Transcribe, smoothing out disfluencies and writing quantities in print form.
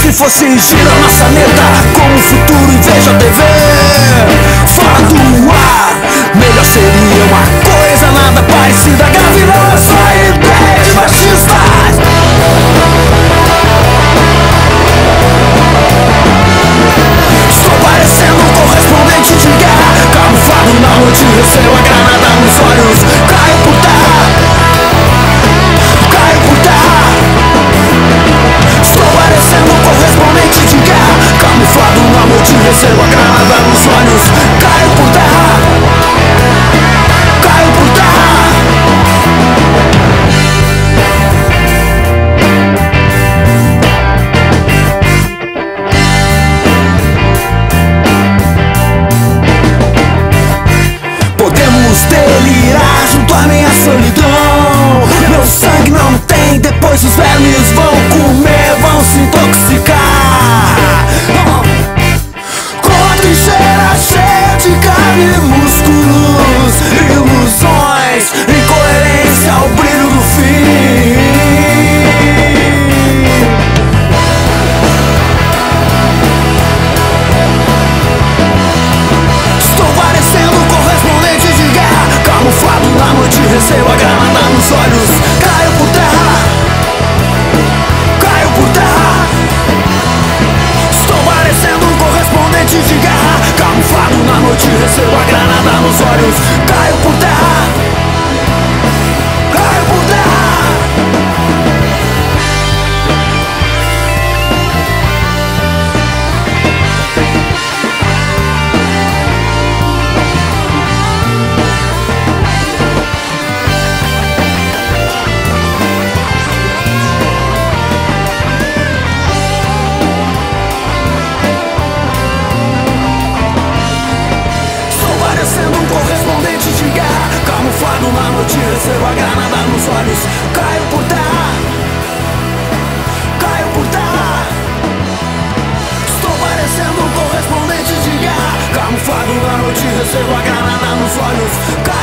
se fosse gira nossa meta como o futuro e veja a TV fora do ar. Melhor seria uma coisa nada parecida. Grave não só ideias machistas. Estou parecendo um correspondente de guerra, camuflado na noite, recebo a granada nos olhos. Caio por terra, caio por terra. Estou parecendo um correspondente de guerra, camuflado na noite, recebo a granada nos olhos. Caio por terra, caio por terra. Podemos delirar junto à minha solidão. Meu sangue não tem, depois os vermes vão comer, vão se intoxicar. Com a trincheira cheia de carne e músculos, ilusões, incoerência ao brilho do fim. Estou parecendo um correspondente de guerra, camuflado na noite, recebo a granada nos olhos. Caio por terra, caio por terra. Estou parecendo um correspondente de guerra, camuflado na noite, recebo a granada nos olhos. Caio por terra, caio por terra. Camuflado na noite, recebo a granada nos olhos. Caio por terra, caio por terra. Estou parecendo um correspondente de guerra, camuflado na noite, recebo a granada nos olhos.